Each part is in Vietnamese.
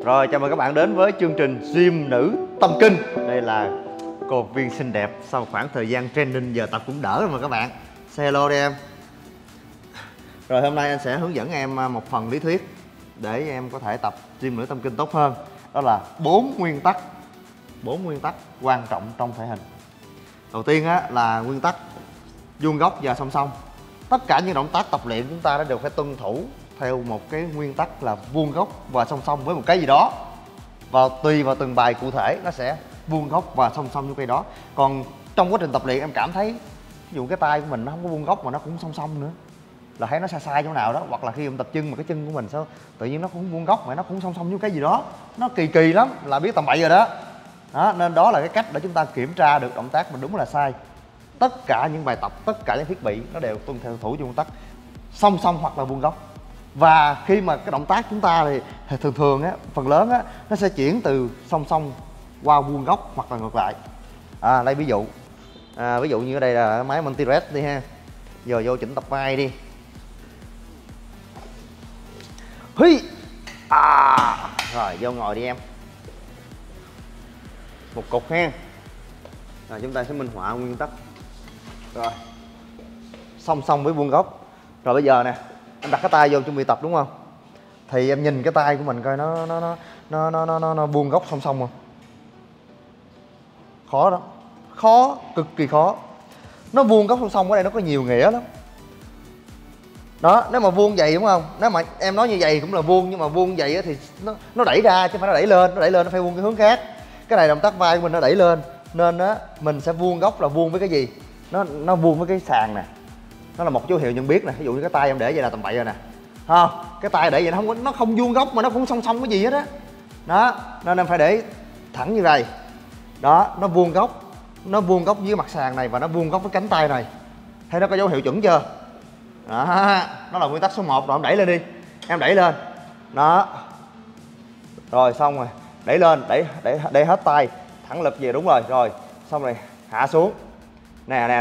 Rồi, chào mừng các bạn đến với chương trình Gym Nữ Tâm Kinh. Đây là cô học viên xinh đẹp sau khoảng thời gian training, giờ tập cũng đỡ rồi mà các bạn. Say hello đi em. Rồi hôm nay anh sẽ hướng dẫn em một phần lý thuyết để em có thể tập Gym Nữ Tâm Kinh tốt hơn. Đó là 4 nguyên tắc quan trọng trong thể hình. Đầu tiên á, là nguyên tắc vuông góc và song song. Tất cả những động tác tập luyện chúng ta đều phải tuân thủ theo một cái nguyên tắc là vuông góc và song song với một cái gì đó. Và tùy vào từng bài cụ thể nó sẽ vuông góc và song song với cái đó. Còn trong quá trình tập luyện em cảm thấy ví dụ cái tay của mình nó không có vuông góc mà nó cũng song song nữa, là thấy nó sai sai chỗ nào đó. Hoặc là khi em tập chân mà cái chân của mình sao tự nhiên nó cũng vuông góc mà nó cũng song song với cái gì đó, nó kỳ kỳ lắm, là biết tầm bậy rồi đó. Nên đó là cái cách để chúng ta kiểm tra được động tác mình đúng là sai. Tất cả những bài tập, tất cả những thiết bị nó đều tuân theo thủ nguyên tắc song song hoặc là vuông góc. Và khi mà cái động tác chúng ta thì thường á, phần lớn á, nó sẽ chuyển từ song song qua vuông góc hoặc là ngược lại. Lấy ví dụ ví dụ như ở đây là máy multi-rest đi ha. Giờ vô chỉnh tập vai đi. Hi. Rồi vô ngồi đi em. Một cục ha. Rồi chúng ta sẽ minh họa nguyên tắc. Rồi song song với vuông góc. Rồi bây giờ nè, em đặt cái tay vô chuẩn bị tập đúng không? Thì em nhìn cái tay của mình coi nó vuông góc song song không? Khó đó, khó, cực kỳ khó. Nó vuông góc song song ở đây nó có nhiều nghĩa lắm. Đó, nếu mà vuông vậy đúng không? Nếu mà em nói như vậy cũng là vuông, nhưng mà vuông vậy thì nó đẩy ra chứ không phải nó đẩy lên. Nó đẩy lên nó phải vuông cái hướng khác. Cái này động tác vai của mình nó đẩy lên, nên á mình sẽ vuông góc là vuông với cái gì? Nó vuông với cái sàn nè. Nó là một dấu hiệu nhận biết nè. Ví dụ như cái tay em để vậy là tầm bậy rồi nè. Không, cái tay để vậy nó không vuông góc mà nó cũng song song cái gì hết á. Đó, nên em phải để thẳng như vậy. Đó, nó vuông góc với mặt sàn này và nó vuông góc với cánh tay này. Thấy nó có dấu hiệu chuẩn chưa? Đó, nó là nguyên tắc số 1 rồi. Em đẩy lên đi. Em đẩy lên. Đó. Rồi xong rồi. Đẩy lên, đẩy hết tay, thẳng lực về, đúng rồi. Rồi, xong rồi hạ xuống. Nè.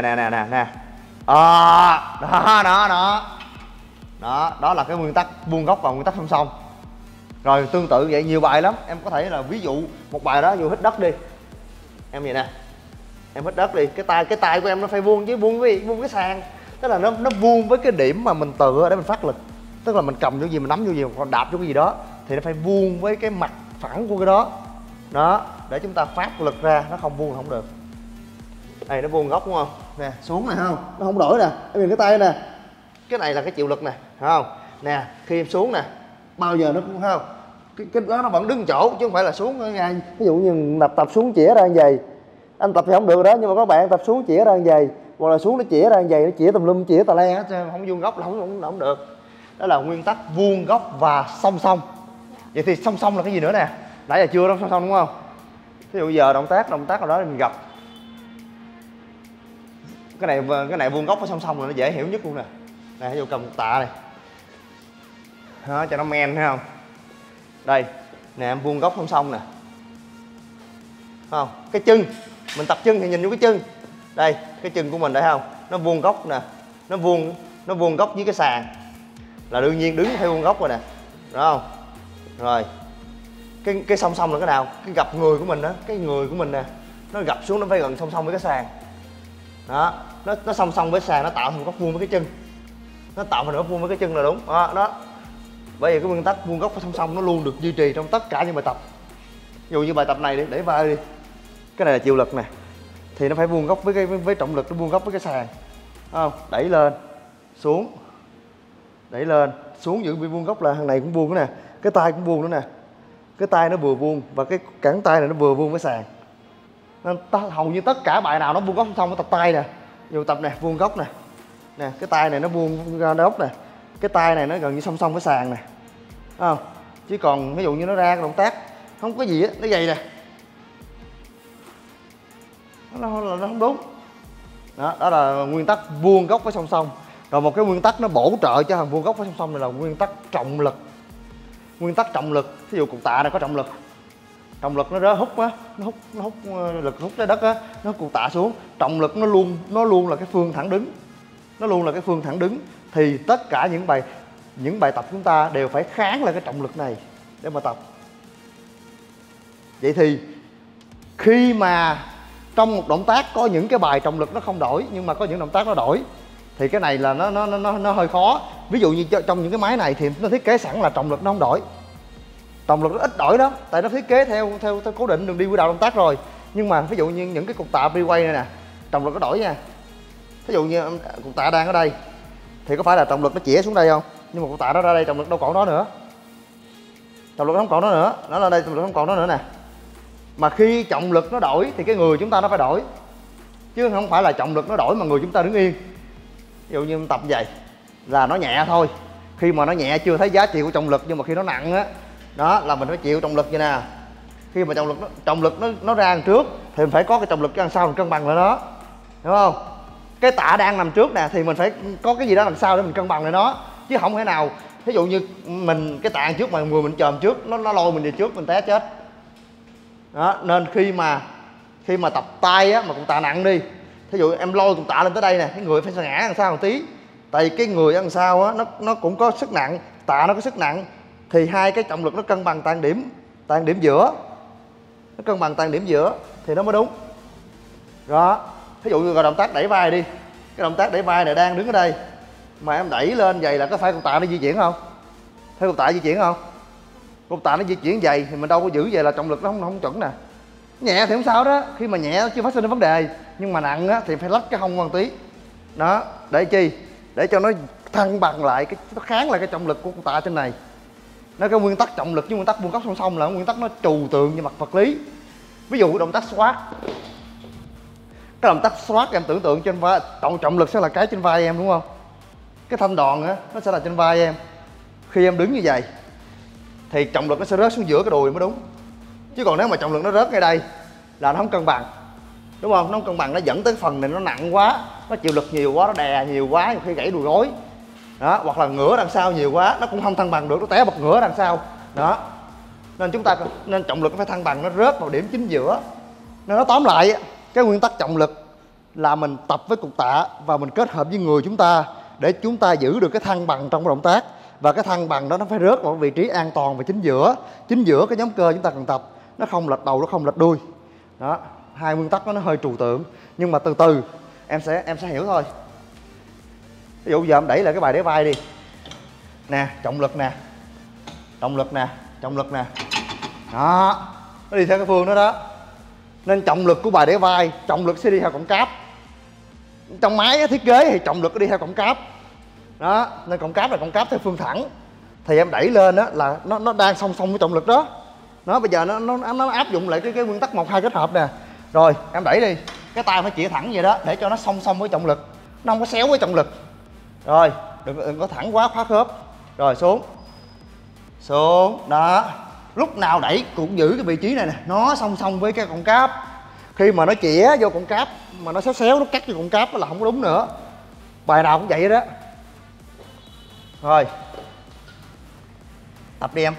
Đó là cái nguyên tắc vuông góc và nguyên tắc song song. Rồi tương tự vậy nhiều bài lắm. Em có thể là ví dụ một bài đó, dù hít đất đi. Em vậy nè. Em hít đất đi, cái tay của em nó phải vuông chứ, vuông cái sàn. Tức là nó vuông với cái điểm mà mình tựa để mình phát lực. Tức là mình cầm vô gì, mình nắm vô gì, còn đạp vô cái gì đó thì nó phải vuông với cái mặt phẳng của cái đó. Đó, để chúng ta phát lực ra, nó không vuông không được. Đây nó vuông góc đúng không? Nè, xuống này không? Nó không đổi nè. Em nhìn cái tay nè. Cái này là cái chịu lực nè, thấy không? Nè, khi em xuống nè, bao giờ nó cũng, thấy không? Cái đó nó vẫn đứng chỗ chứ không phải là xuống ở ngay. Ví dụ như tập xuống chĩa ra như vậy. Anh tập thì không được đó, nhưng mà các bạn tập xuống chĩa ra như vậy, hoặc là xuống nó chĩa ra như vậy, nó chĩa tùm lum, chĩa tà le hết, không vuông góc là không được. Đó là nguyên tắc vuông góc và song song. Vậy thì song song là cái gì nữa nè? Nãy giờ chưa đó, song song đúng không? Ví dụ giờ động tác nào đó mình gặp cái này vuông góc với song song là nó dễ hiểu nhất luôn nè. Nè, ví dụ cầm tạ này đó, cho nó men, thấy không? Đây nè, em vuông góc song song nè, thấy không? Cái chân mình tập chân thì nhìn vô cái chân đây, cái chân của mình đây, thấy không? Nó vuông góc nè, nó vuông góc với cái sàn là đương nhiên đứng theo vuông góc rồi nè, đúng không? Rồi cái song song là cái nào? Cái gập người của mình đó, cái người của mình nè, nó gập xuống nó phải gần song song với cái sàn. Đó, nó song song với sàn, nó tạo thành góc vuông với cái chân. Nó tạo thành góc vuông với cái chân là đúng. Đó. Bởi vì cái nguyên tắc vuông góc và song song nó luôn được duy trì trong tất cả những bài tập. Ví dụ như bài tập này đi, để vai đi. Cái này là chịu lực nè. Thì nó phải vuông góc với trọng lực, nó vuông góc với cái sàn. Không? Đẩy lên, xuống. Đẩy lên, xuống giữ bị vuông góc là thằng này cũng vuông nữa nè. Cái tay cũng vuông nữa nè. Cái tay nó vừa vuông và cái cẳng tay này nó vừa vuông với sàn. Nên hầu như tất cả bài nào nó vuông góc song song với tập tay nè. Dù tập nè, vuông góc nè. Nè, cái tay này nó vuông ra góc nè. Cái tay này nó gần như song song với sàn nè. Thấy không? Chứ còn ví dụ như nó ra cái động tác không có gì á, nó vậy nè. Nó không đúng. Đó là nguyên tắc vuông góc với song song. Rồi một cái nguyên tắc nó bổ trợ cho thằng vuông góc với song song này là nguyên tắc trọng lực. Nguyên tắc trọng lực, ví dụ cục tạ này có trọng lực. Trọng lực nó hút á, nó hút lực hút trái đất á, nó hút cục tạ xuống. Trọng lực nó luôn là cái phương thẳng đứng. Nó luôn là cái phương thẳng đứng. Thì tất cả những bài tập chúng ta đều phải kháng lại cái trọng lực này để mà tập. Vậy thì khi mà trong một động tác có những cái bài trọng lực nó không đổi, nhưng mà có những động tác nó đổi, thì cái này là nó hơi khó. Ví dụ như trong những cái máy này thì nó thiết kế sẵn là trọng lực nó không đổi, trọng lực nó ít đổi đó, tại nó thiết kế theo cố định đường đi quỹ đạo động tác rồi. Nhưng mà ví dụ như những cái cục tạ pre-way này nè, trọng lực nó đổi nha. Ví dụ như cục tạ đang ở đây thì có phải là trọng lực nó chĩa xuống đây không? Nhưng mà cục tạ nó ra đây trọng lực đâu còn đó nữa, trọng lực nó không còn đó nữa, nó là đây trọng lực không còn đó nữa nè. Mà khi trọng lực nó đổi thì cái người chúng ta nó phải đổi, chứ không phải là trọng lực nó đổi mà người chúng ta đứng yên. Ví dụ như tập vậy là nó nhẹ thôi, khi mà nó nhẹ chưa thấy giá trị của trọng lực, nhưng mà khi nó nặng á, đó là mình phải chịu trọng lực như nè. Khi mà trọng lực nó ra đằng trước thì mình phải có cái trọng lực đằng sau mình cân bằng lại nó, đúng không? Cái tạ đang nằm trước nè thì mình phải có cái gì đó đằng sau để mình cân bằng lại nó, chứ không thể nào ví dụ như mình cái tạ trước mà người mình chồm trước nó lôi mình về trước mình té chết đó. Nên khi mà tập tay á, mà cục tạ nặng đi, thí dụ em lôi cục tạ lên tới đây nè, cái người phải ngã đằng sau một tí, tại cái người ở đằng sau á nó cũng có sức nặng, tạ nó có sức nặng, thì hai cái trọng lực nó cân bằng tan điểm giữa, nó cân bằng tan điểm giữa thì nó mới đúng. Đó, ví dụ như động tác đẩy vai đi, cái động tác đẩy vai này đang đứng ở đây mà em đẩy lên vậy là có phải cục tạ nó di chuyển không? Thấy cục tạ di chuyển không? Cục tạ nó di chuyển vậy thì mình đâu có giữ vậy là trọng lực nó không chuẩn nè. Nhẹ thì không sao đó, khi mà nhẹ chưa phát sinh đến vấn đề, nhưng mà nặng á, thì phải lách cái hông một tí đó, để chi? Để cho nó thăng bằng lại, nó kháng lại cái trọng lực của cục tạ trên này. Nó cái nguyên tắc trọng lực với nguyên tắc vuông góc song song là nguyên tắc nó trừu tượng về mặt vật lý. Ví dụ động tác squat, cái động tác squat em tưởng tượng trên vai, trọng lực sẽ là cái trên vai em đúng không? Cái thanh đòn á nó sẽ là trên vai em. Khi em đứng như vậy thì trọng lực nó sẽ rớt xuống giữa cái đùi mới đúng. Chứ còn nếu mà trọng lực nó rớt ngay đây là nó không cân bằng, đúng không? Nó không cân bằng, nó dẫn tới phần này nó nặng quá, nó chịu lực nhiều quá, nó đè nhiều quá, nhiều khi gãy đùi gối đó, hoặc là ngửa đằng sau nhiều quá nó cũng không thăng bằng được, nó té bật ngửa đằng sau đó. Nên trọng lực nó phải thăng bằng, nó rớt vào điểm chính giữa. Nên nó tóm lại cái nguyên tắc trọng lực là mình tập với cục tạ và mình kết hợp với người chúng ta để chúng ta giữ được cái thăng bằng trong cái động tác, và cái thăng bằng đó nó phải rớt vào vị trí an toàn và chính giữa cái nhóm cơ chúng ta cần tập, nó không lệch đầu, nó không lệch đuôi đó. Hai nguyên tắc đó nó hơi trừu tượng, nhưng mà từ từ em sẽ hiểu thôi. Ví dụ giờ em đẩy lại cái bài đẩy vai đi nè, trọng lực nè, trọng lực nè, trọng lực nè đó, nó đi theo cái phương đó đó. Nên trọng lực của bài đẩy vai, trọng lực sẽ đi theo cổng cáp. Trong máy thiết kế thì trọng lực nó đi theo cổng cáp đó, nên cổng cáp là cổng cáp theo phương thẳng, thì em đẩy lên đó là nó đang song song với trọng lực đó. Nó bây giờ nó áp dụng lại cái nguyên tắc 1-2 kết hợp nè. Rồi em đẩy đi, cái tay phải chĩa thẳng vậy đó để cho nó song song với trọng lực, nó không có xéo với trọng lực. Rồi đừng có thẳng quá khóa khớp. Rồi xuống đó, lúc nào đẩy cũng giữ cái vị trí này nè, nó song song với cái cổng cáp. Khi mà nó chĩa vô cổng cáp mà nó xéo nó cắt vô cổng cáp là không có đúng nữa. Bài nào cũng vậy đó. Rồi tập đi em.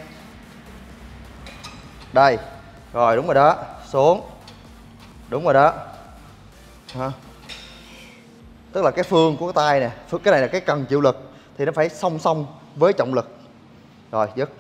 Đây rồi, đúng rồi đó, xuống, đúng rồi đó hả? Tức là cái phương của cái tay nè, cái này là cái cần chịu lực thì nó phải song song với trọng lực. Rồi dứt.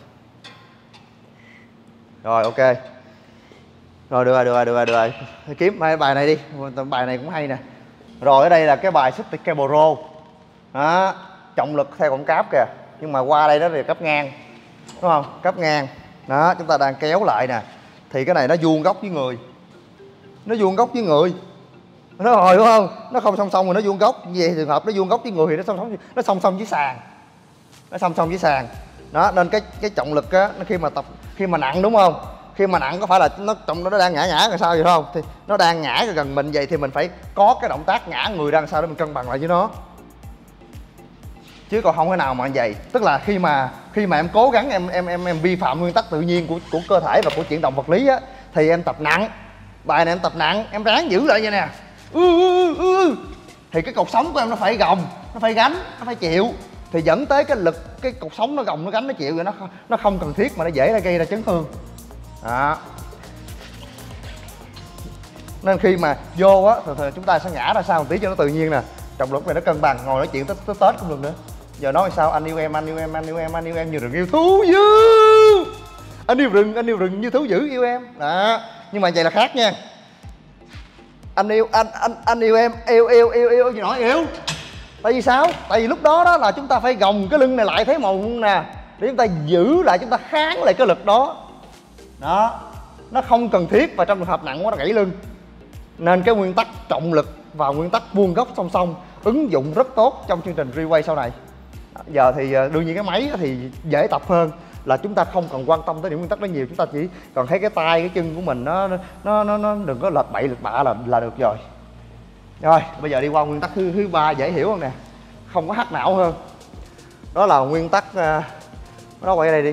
Rồi ok. Rồi được rồi. Kiếm bài này đi, bài này cũng hay nè. Rồi ở đây là cái bài Stick Cable Row đó, trọng lực theo cổng cáp kìa, nhưng mà qua đây đó thì cấp ngang, đúng không? Cấp ngang đó, chúng ta đang kéo lại nè, thì cái này nó vuông góc với người, nó vuông góc với người nó rồi, đúng không? Nó không song song rồi nó vuông góc. Về trường hợp nó vuông góc với người thì nó song song với sàn, nó song song với sàn đó. Nên cái trọng lực á, nó khi mà nặng, đúng không? Khi mà nặng có phải là nó đang ngã làm sao vậy không? Thì nó đang ngã gần mình vậy thì mình phải có cái động tác ngã người ra làm sao để mình cân bằng lại với nó, chứ còn không thể nào mà vậy. Tức là khi mà em cố gắng em vi phạm nguyên tắc tự nhiên của cơ thể và của chuyển động vật lý á, thì em tập nặng, bài này em tập nặng, em ráng giữ lại vậy nè, thì cái cột sống của em nó phải gồng, nó phải gánh, nó phải chịu, thì dẫn tới cái lực, cái cột sống nó gồng, nó gánh, nó chịu, rồi nó không cần thiết mà nó dễ gây ra chấn thương đó. Nên khi mà vô á thì chúng ta sẽ ngã ra sau một tí cho nó tự nhiên nè, trọng lực này nó cân bằng. Ngồi nói chuyện tới Tết cũng được nữa. Giờ nói sao anh yêu em như được yêu thú dữ, anh yêu rừng như thú dữ yêu em đó. Nhưng mà vậy là khác nha. Anh yêu em, yêu gì nói yêu. Tại vì sao? Tại vì lúc đó đó là chúng ta phải gồng cái lưng này lại thế màu nè, để chúng ta giữ lại, chúng ta kháng lại cái lực đó. Đó, nó không cần thiết, và trong trường hợp nặng quá nó gãy lưng. Nên cái nguyên tắc trọng lực và nguyên tắc vuông góc song song ứng dụng rất tốt trong chương trình Replay sau này. Giờ thì đương nhiên cái máy thì dễ tập hơn, là chúng ta không cần quan tâm tới những nguyên tắc đó nhiều, chúng ta chỉ còn thấy cái tay cái chân của mình nó đừng có lệch bậy lệch bạ là được rồi. Rồi bây giờ đi qua nguyên tắc thứ ba dễ hiểu không nè, không có hack não hơn. Đó là nguyên tắc nó quay đây đi.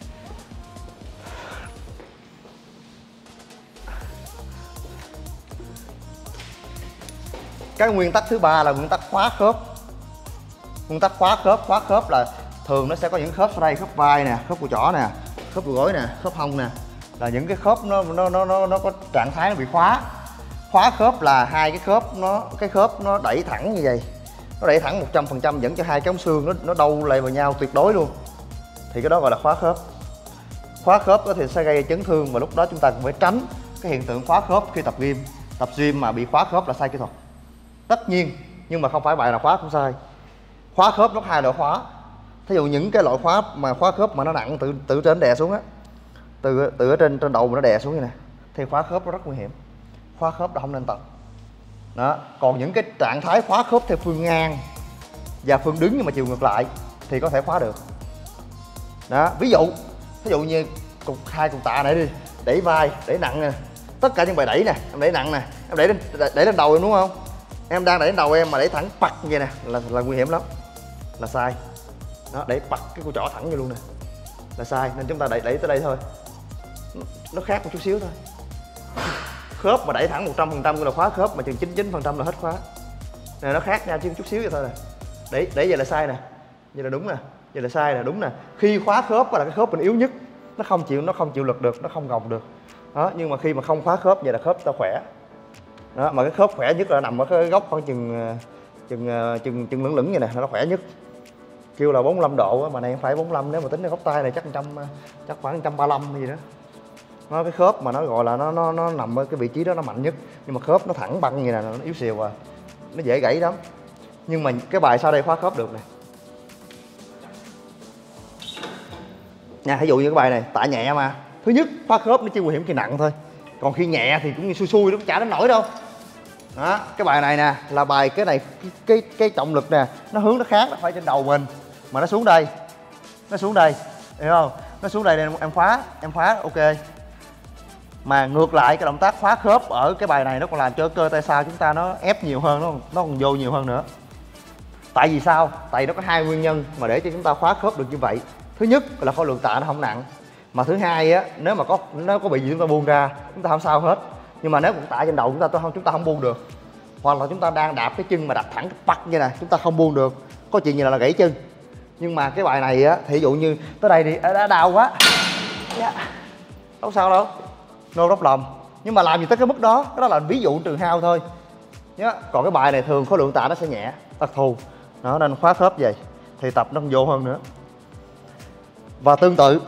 Cái nguyên tắc thứ ba là nguyên tắc khóa khớp. Nguyên tắc khóa khớp là thường nó sẽ có những khớp ở đây, khớp vai nè, khớp cổ trỏ nè, khớp cổ gối nè, khớp hông nè, là những cái khớp nó có trạng thái nó bị khóa. Khóa khớp là hai cái khớp nó đẩy thẳng như vậy, nó đẩy thẳng 100% dẫn cho hai cái ống xương nó đâu lại vào nhau tuyệt đối luôn, thì cái đó gọi là khóa khớp. Khóa khớp có thể sẽ gây chấn thương, và lúc đó chúng ta cũng phải tránh cái hiện tượng khóa khớp khi tập gym. Tập gym mà bị khóa khớp là sai kỹ thuật tất nhiên, nhưng mà không phải bài nào khóa cũng sai. Khóa khớp nó hai loại khóa. Thí dụ những cái loại khóa khớp mà nó nặng từ trên đè xuống á, từ ở trên đầu mà nó đè xuống như nè, thì khóa khớp nó rất nguy hiểm, khóa khớp đó không nên tập đó. Còn những cái trạng thái khóa khớp theo phương ngang và phương đứng nhưng mà chiều ngược lại thì có thể khóa được đó. Ví dụ như hai cục tạ này đi, đẩy vai, đẩy nặng nè, tất cả những bài đẩy nè, em đẩy nặng nè, em đẩy lên đầu em đúng không, em đang đẩy lên đầu em mà đẩy thẳng pặt như vậy nè là nguy hiểm lắm, là sai đó. Đẩy pặt cái cổ trỏ thẳng như luôn nè là sai, nên chúng ta đẩy tới đây thôi, nó khác một chút xíu thôi. Khớp mà đẩy thẳng 100% gọi là khóa khớp, mà chừng 99% là hết khóa nè, nó khác nhau chứ chút xíu vậy thôi nè. Đẩy vậy là sai nè, vậy là đúng nè, vậy là sai nè, đúng nè. Khi khóa khớp là cái khớp mình yếu nhất, nó không chịu lực được, nó không gồng được đó. Nhưng mà khi mà không khóa khớp vậy là khớp ta khỏe đó. Mà cái khớp khỏe nhất là nằm ở cái góc khoảng chừng lửng vậy nè, nó khỏe nhất. Kêu là 45 độ á, mà này không phải 45, nếu mà tính cái góc tay này chắc khoảng 135 hay gì đó. Nó cái khớp mà nó gọi là nó nằm ở cái vị trí đó nó mạnh nhất, nhưng mà khớp nó thẳng băng như này là nó yếu xìu à, nó dễ gãy lắm. Nhưng mà cái bài sau đây khóa khớp được nè nha. Ví dụ như cái bài này tạ nhẹ mà, thứ nhất khóa khớp nó chỉ nguy hiểm khi nặng thôi, còn khi nhẹ thì cũng như xui nó cũng chả đến nổi đâu đó. Cái bài này nè là bài cái này cái trọng lực nè, nó hướng nó khác, nó phải trên đầu mình mà nó xuống đây, hiểu không, nó xuống đây nên em phá ok. Mà ngược lại cái động tác khóa khớp ở cái bài này nó còn làm cho cơ tay sau chúng ta nó ép nhiều hơn, nó còn vô nhiều hơn nữa. Tại vì sao? Tại vì nó có hai nguyên nhân mà để cho chúng ta khóa khớp được như vậy. Thứ nhất là khối lượng tạ nó không nặng, mà thứ hai á, nếu mà nó có bị gì chúng ta buông ra chúng ta không sao hết. Nhưng mà nếu cục tạ trên đầu chúng ta không buông được, hoặc là chúng ta đang đạp cái chân mà đạp thẳng cái bật như này chúng ta không buông được, có chuyện gì là gãy chân. Nhưng mà cái bài này á, thì ví dụ như tới đây đi đã đau quá đâu sao đâu, no problem. Nhưng mà làm gì tới cái mức đó, cái đó là ví dụ trừ hao thôi nhá. Còn cái bài này thường khối lượng tạ nó sẽ nhẹ, đặc thù đó, nên khóa khớp vậy thì tập nó còn vô hơn nữa. Và tương tự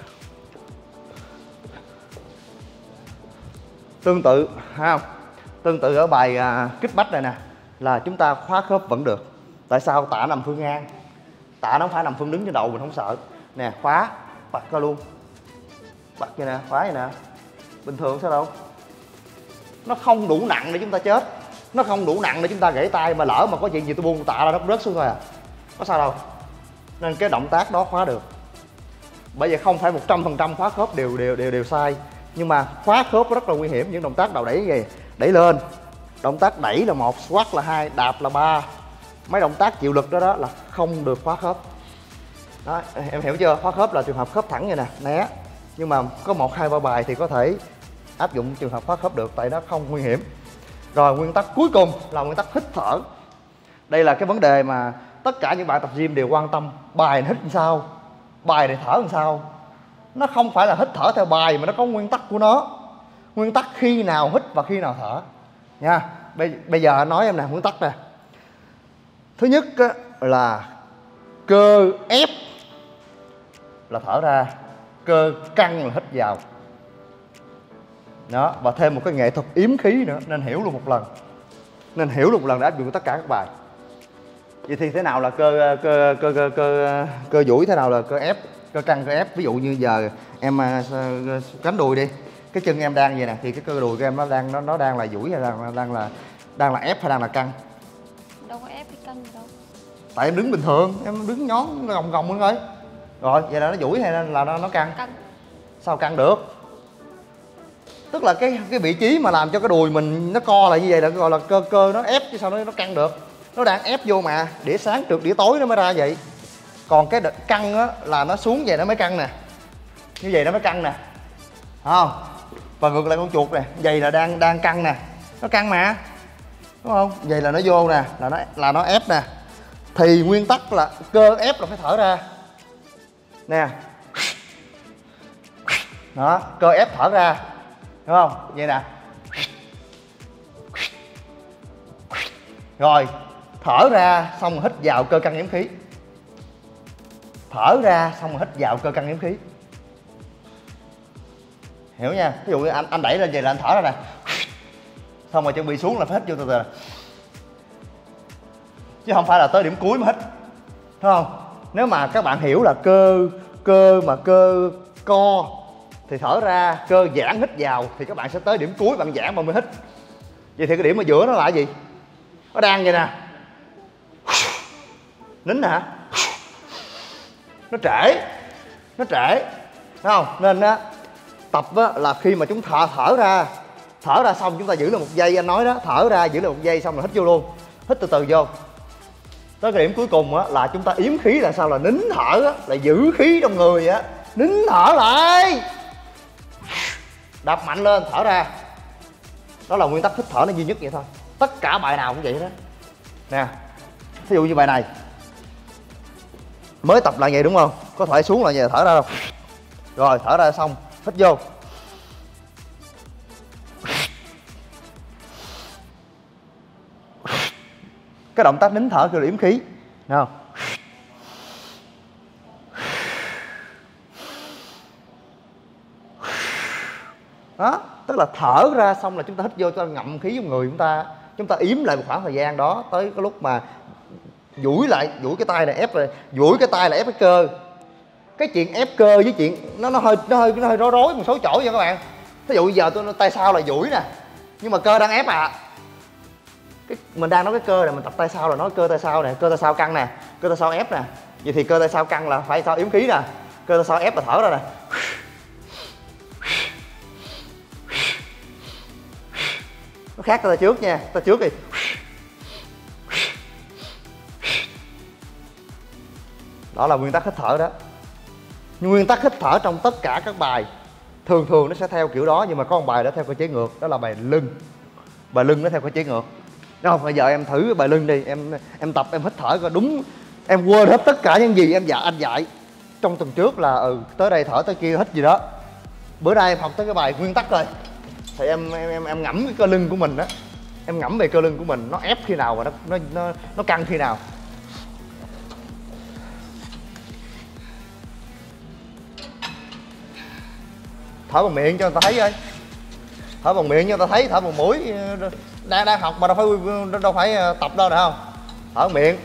ha, tương tự ở bài kích bách này nè là chúng ta khóa khớp vẫn được. Tại sao? Tạ nằm phương ngang, tạ nó không phải nằm phương đứng trên đầu mình không sợ nè, khóa bật ra luôn, bật vậy nè, khóa vậy nè, bình thường sao đâu. Nó không đủ nặng để chúng ta chết, nó không đủ nặng để chúng ta gãy tay, mà lỡ mà có chuyện gì tôi buông tạ ra nó rớt xuống thôi à, có sao đâu. Nên cái động tác đó khóa được. Bởi vậy không phải 100% khóa khớp đều sai, nhưng mà khóa khớp rất là nguy hiểm. Những động tác đầu đẩy về, đẩy lên, động tác đẩy là 1, squat là 2, đạp là 3, mấy động tác chịu lực đó là không được khóa khớp đó. Em hiểu chưa? Khóa khớp là trường hợp khớp thẳng như nè, né. Nhưng mà có 1, 2, 3 bài thì có thể áp dụng trường hợp khóa khớp được, tại nó không nguy hiểm. Rồi nguyên tắc cuối cùng là nguyên tắc hít thở. Đây là cái vấn đề mà tất cả những bạn tập gym đều quan tâm. Bài này hít làm sao, bài này thở làm sao. Nó không phải là hít thở theo bài mà nó có nguyên tắc của nó. Nguyên tắc khi nào hít và khi nào thở nha. Bây giờ nói em nè, nguyên tắc nè. Thứ nhất là cơ ép là thở ra, cơ căng là hít vào. Đó, và thêm một cái nghệ thuật yếm khí nữa, nên hiểu luôn một lần. Nên hiểu luôn một lần để áp dụng tất cả các bài. Vậy thì thế nào là cơ duỗi, thế nào là cơ ép, cơ căng, cơ ép. Ví dụ như giờ em cánh đùi đi, cái chân em đang vậy nè, thì cái cơ đùi của em nó đang là duỗi hay đang là ép hay đang là căng? Đâu có ép hay căng gì đâu. Tại em đứng bình thường, em đứng nhón gồng gồng lên thôi. Rồi, vậy là nó duỗi hay là nó căng? Căng. Sao căng được? Tức là cái vị trí mà làm cho cái đùi mình nó co lại như vậy là gọi là cơ nó ép, chứ sao nó căng được. Nó đang ép vô mà, đĩa sáng trượt đĩa tối nó mới ra vậy. Còn cái căng á là nó xuống vậy nó mới căng nè. Như vậy nó mới căng nè. Thấy không? Và ngược lại con chuột nè, vậy là đang căng nè. Nó căng mà. Đúng không? Vậy là nó vô nè, là nó ép nè. Thì nguyên tắc là cơ ép là phải thở ra. Nè. Đó, cơ ép thở ra. Đúng không? Vậy nè. Rồi, thở ra xong rồi hít vào cơ căng yếm khí. Thở ra xong rồi hít vào cơ căng yếm khí. Hiểu nha? Ví dụ như anh đẩy lên vậy là anh thở ra nè. Xong rồi chuẩn bị xuống là phải hít vô từ từ. Chứ không phải là tới điểm cuối mà hít. Thấy không? Nếu mà các bạn hiểu là cơ co thì thở ra, cơ giãn hít vào thì các bạn sẽ tới điểm cuối bạn giãn mà mới hít. Vậy thì cái điểm ở giữa nó là cái gì? Nó đang vậy nè. Nín hả? Nó trễ. Thấy không? Nên á, tập á, là khi mà chúng thở ra xong chúng ta giữ lại 1 giây, anh nói đó, thở ra giữ lại 1 giây xong rồi hít vô luôn. Hít từ từ vô. Tới cái điểm cuối cùng á, là chúng ta yếm khí là sao? Là nín thở á, là giữ khí trong người á. Nín thở lại. Đập mạnh lên, thở ra. Đó là nguyên tắc hít thở nó duy nhất vậy thôi. Tất cả bài nào cũng vậy đó. Nè, ví dụ như bài này mới tập lại vậy đúng không? Có thể xuống lại vậy thở ra đâu. Rồi thở ra xong, hít vô. Cái động tác nín thở kêu là yếm khí. Thấy không? Đó, tức là thở ra xong là chúng ta hít vô cho ngậm khí trong người chúng ta. Chúng ta yếm lại một khoảng thời gian đó, tới cái lúc mà duỗi cái tay này ép rồi, duỗi cái tay là ép cái cơ. Cái chuyện ép cơ với chuyện nó hơi rối rối một số chỗ nha các bạn. Ví dụ giờ tôi tay sau là duỗi nè, nhưng mà cơ đang ép à. Mình đang nói cái cơ này, mình tập tay sau là nói cơ tay sau nè, cơ tay sau căng nè, cơ tay sau ép nè. Vậy thì cơ tay sau căng là phải sao yếm khí nè, cơ tay sau ép là thở ra nè. Nó khác tay trước nha, tay trước đi. Đó là nguyên tắc hít thở đó. Nguyên tắc hít thở trong tất cả các bài thường nó sẽ theo kiểu đó, nhưng mà có một bài đã theo cơ chế ngược, đó là bài lưng. Bài lưng nó theo cơ chế ngược. Đúng không? Bây giờ em thử bài lưng đi, em tập em hít thở coi đúng. Em quên hết tất cả những gì anh dạy trong tuần trước là tới đây thở tới kia hít gì đó. Bữa nay em học tới cái bài nguyên tắc rồi. Thì em ngẫm cái cơ lưng của mình đó. Em ngẫm về cơ lưng của mình, nó ép khi nào và nó căng khi nào. Thở bằng miệng cho người ta thấy coi. Thở bằng miệng cho người ta thấy, thở bằng mũi. Đang học mà đâu phải tập đâu, được không? Thở bằng miệng.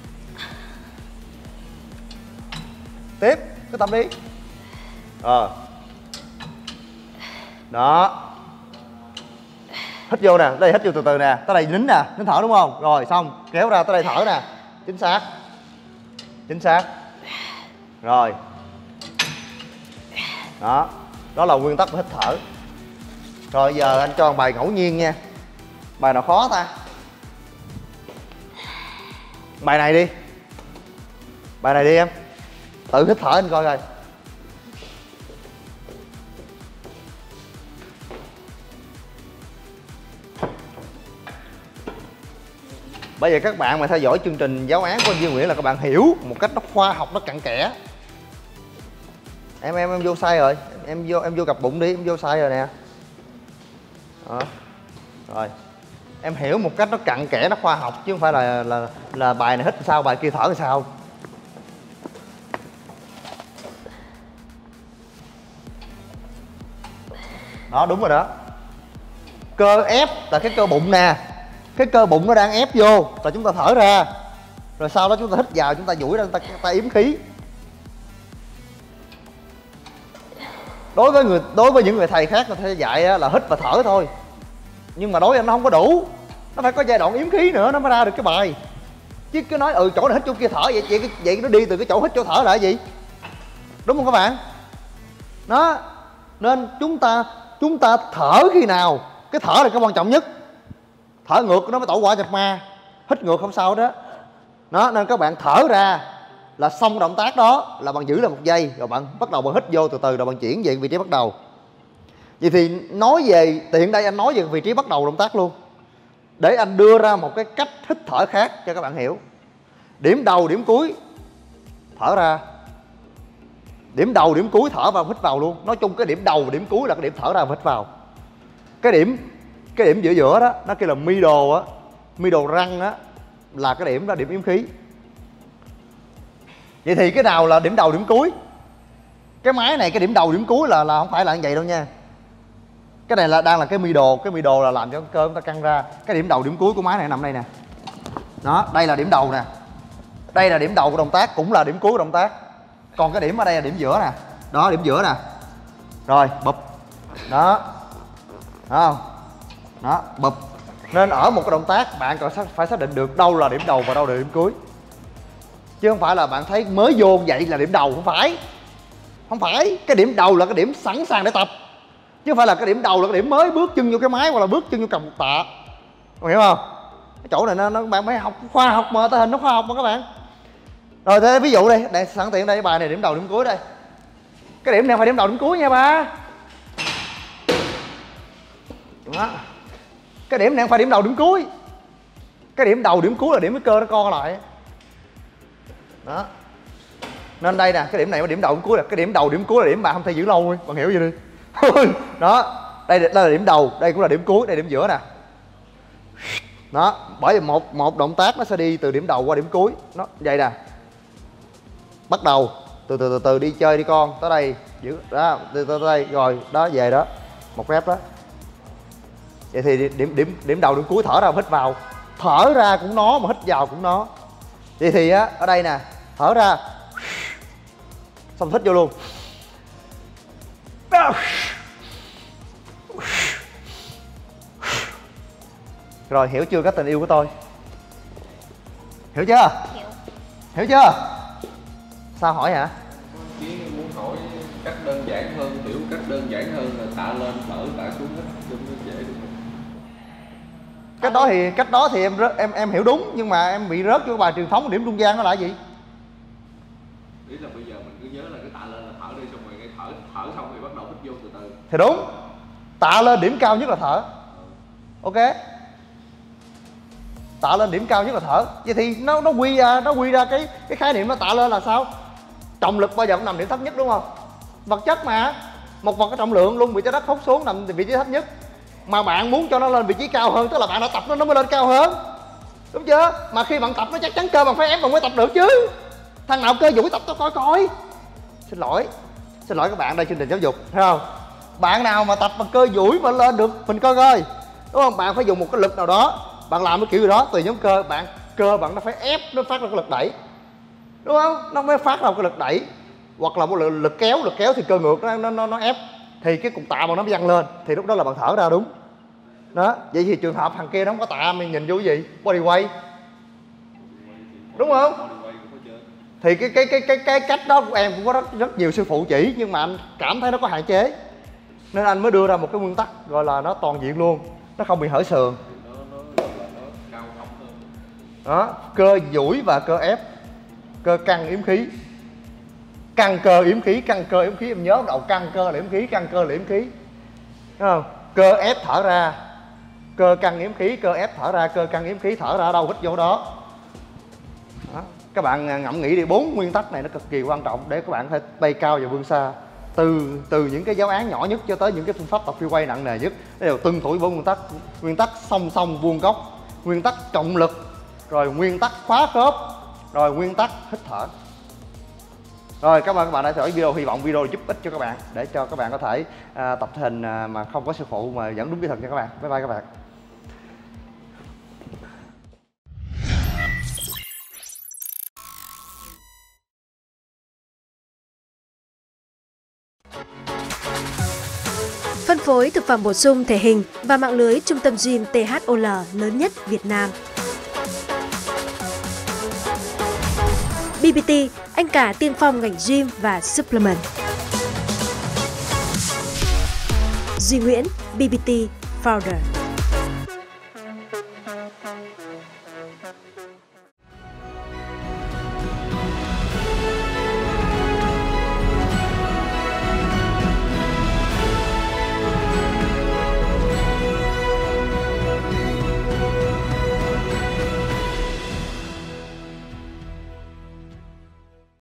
Tiếp, cứ tập đi. Đó. Hít vô nè, đây hít vô từ từ nè, tới đây nín nè, nín thở đúng không? Rồi xong, kéo ra tới đây thở nè. Chính xác. Rồi. Đó. Đó là nguyên tắc của hít thở. Rồi giờ anh cho một bài ngẫu nhiên nha. Bài nào khó ta? Bài này đi. Bài này đi em. Tự hít thở anh coi coi. Bây giờ các bạn mà theo dõi chương trình giáo án của anh Duy Nguyễn là các bạn hiểu một cách nó khoa học, nó cặn kẽ. Em vô sai rồi, em vô gặp bụng đi, em vô sai rồi nè. Đó. Rồi. Em hiểu một cách nó cặn kẽ, nó khoa học chứ không phải là bài này hít sao, bài kia thở sao. Đó, đúng rồi đó. Cơ ép là cái cơ bụng nè. Cái cơ bụng nó đang ép vô là chúng ta thở ra. Rồi sau đó chúng ta hít vào, chúng ta duỗi ra, chúng ta yếm khí. Đối với những người thầy khác người ta dạy là hít và thở thôi. Nhưng mà đối với anh nó không có đủ. Nó phải có giai đoạn yếm khí nữa nó mới ra được cái bài. Chứ cứ nói chỗ này hít chỗ kia thở vậy nó đi từ cái chỗ hít chỗ thở là cái gì? Đúng không các bạn? Đó. Nên chúng ta thở khi nào? Cái thở là cái quan trọng nhất. Thở ngược nó mới tẩu hỏa nhập ma. Hít ngược không sao đó. Đó, nên các bạn thở ra là xong động tác đó, là bạn giữ lại 1 giây rồi bạn bắt đầu bạn hít vô từ từ rồi bạn chuyển về vị trí bắt đầu. Vậy thì nói về tiện đây anh nói về vị trí bắt đầu động tác luôn, để anh đưa ra một cái cách hít thở khác cho các bạn hiểu. Điểm đầu điểm cuối thở ra, điểm đầu điểm cuối thở vào hít vào luôn. Nói chung cái điểm đầu điểm cuối là cái điểm thở ra và hít vào. Cái điểm giữa đó nó kêu là middle răng á, là cái điểm đó, điểm yếm khí. Vậy thì cái nào là điểm đầu điểm cuối? Cái máy này cái điểm đầu điểm cuối là không phải là như vậy đâu nha. Cái này là đang là cái middle là làm cho cơ chúng ta căng ra. Cái điểm đầu điểm cuối của máy này nằm đây nè. Đó, đây là điểm đầu nè. Đây là điểm đầu của động tác, cũng là điểm cuối của động tác. Còn cái điểm ở đây là điểm giữa nè. Đó, điểm giữa nè. Rồi, bụp. Đó. Đó không? Đó, bụp. Nên ở một cái động tác bạn còn phải xác định được đâu là điểm đầu và đâu là điểm cuối. Chứ không phải là bạn thấy mới vô vậy là điểm đầu, không phải. Không phải, cái điểm đầu là cái điểm sẵn sàng để tập. Chứ không phải là cái điểm đầu là cái điểm mới bước chân vô cái máy hoặc là bước chân vô cầm một tạ. Bạn hiểu không? Cái chỗ này nó bạn phải học khoa học mà, tay hình nó khoa học mà các bạn. Rồi thế ví dụ đây, sẵn tiện đây, bài này điểm đầu điểm cuối đây. Cái điểm này phải điểm đầu điểm cuối nha ba. Đó. Cái điểm này phải điểm đầu điểm cuối. Cái điểm đầu điểm cuối là điểm cái cơ nó co lại. Đó. Nên đây nè, cái điểm này là điểm đầu điểm cuối, là cái điểm đầu điểm cuối là điểm bạn không thể giữ lâu đi, bạn hiểu vậy đi. Đó, đây là điểm đầu, đây cũng là điểm cuối, đây điểm giữa nè. Đó, bởi vì một động tác nó sẽ đi từ điểm đầu qua điểm cuối. Nó vậy nè. Bắt đầu từ từ đi chơi đi con, tới đây giữ đó, từ đây rồi đó về đó. Một rep đó. Vậy thì điểm đầu điểm cuối thở ra hít vào, thở ra cũng nó mà hít vào cũng nó. Vậy thì á ở đây nè, thở ra xong hít vô luôn. Rồi hiểu chưa cách tình yêu của tôi? Hiểu chưa? Hiểu chưa? Sao hỏi hả? Chỉ muốn hỏi cách đơn giản hơn, hiểu cách đơn giản hơn là tạ lên thở tạ xuống hết chung nó dễ được. Cách đó thì em hiểu đúng, nhưng mà em bị rớt vô bài truyền thống điểm trung gian nó là gì? Ý là bây giờ mình cứ nhớ là cái tạ lên là thở đi, xong rồi cái thở xong thì bắt đầu hít vô từ từ. Thì đúng. Tạ lên điểm cao nhất là thở. Ok. Tạ lên điểm cao nhất là thở. Vậy thì nó quy ra cái khái niệm nó tạ lên là sao? Trọng lực bao giờ cũng nằm điểm thấp nhất đúng không? Vật chất mà, một vật có trọng lượng luôn bị trái đất hút xuống nằm vị trí thấp nhất. Mà bạn muốn cho nó lên vị trí cao hơn, tức là bạn đã tập nó mới lên cao hơn. Đúng chưa? Mà khi bạn tập nó chắc chắn cơ bạn phải ép bạn mới tập được chứ. Thằng nào cơ duỗi tập tao coi. Xin lỗi các bạn, đây chương trình giáo dục, thấy không? Bạn nào mà tập bằng cơ duỗi mà lên được mình coi. Đúng không? Bạn phải dùng một cái lực nào đó, bạn làm cái kiểu gì đó tùy nhóm cơ bạn nó phải ép, nó phát ra cái lực đẩy. Đúng không? Nó mới phát ra cái lực đẩy. Hoặc là một lực kéo thì cơ ngược nó ép. Thì cái cục tạ mà nó mới văng lên, thì lúc đó là bạn thở ra đúng. Đó, vậy thì trường hợp thằng kia nó không có tạ, mình nhìn vô cái gì? Body weight. Đúng không? Thì cái cách đó của em cũng có rất nhiều sư phụ chỉ, nhưng mà anh cảm thấy nó có hạn chế. Nên anh mới đưa ra một cái nguyên tắc gọi là nó toàn diện luôn, nó không bị hở sườn. Đó, cơ duỗi và cơ ép, cơ căng yếm khí. Căng cơ yếm khí em nhớ đầu, căng cơ là yếm khí, căng cơ là yếm khí. Đúng không? Cơ ép thở ra, cơ căng yếm khí, cơ ép thở ra, cơ căng yếm khí, thở ra đâu hít vô đó. Đó. Các bạn ngẫm nghĩ đi, 4 nguyên tắc này nó cực kỳ quan trọng để các bạn có thể bay cao và vươn xa. Từ những cái giáo án nhỏ nhất cho tới những cái phương pháp tập free weight nặng nề nhất, đều tuân thủ 4 nguyên tắc. Nguyên tắc song song vuông góc, nguyên tắc trọng lực, rồi nguyên tắc khóa khớp, rồi nguyên tắc hít thở. Rồi, cảm ơn các bạn đã theo dõi video, hy vọng video giúp ích cho các bạn để cho các bạn có thể tập thể hình mà không có sư phụ mà vẫn đúng kỹ thuật nha các bạn. Bye bye các bạn. Phân phối thực phẩm bổ sung thể hình và mạng lưới trung tâm gym THOL lớn nhất Việt Nam. BBT, anh cả tiên phong ngành gym và supplement. Duy Nguyễn, BBT Founder.